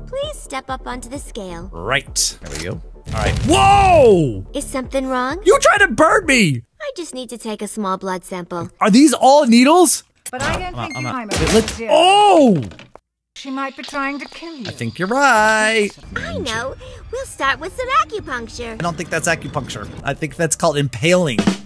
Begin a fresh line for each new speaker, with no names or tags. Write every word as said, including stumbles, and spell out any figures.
Please step up onto the scale.
Right. There we go. All right. Whoa!
Is something wrong?
You tried to burn me!
I just need to take a small blood sample.
Are these all needles?
But I don't think
I'm
I'm
not. Wait, let's. Oh!
She might be trying to kill you.
I think you're right.
I know. We'll start with some acupuncture.
I don't think that's acupuncture. I think that's called impaling.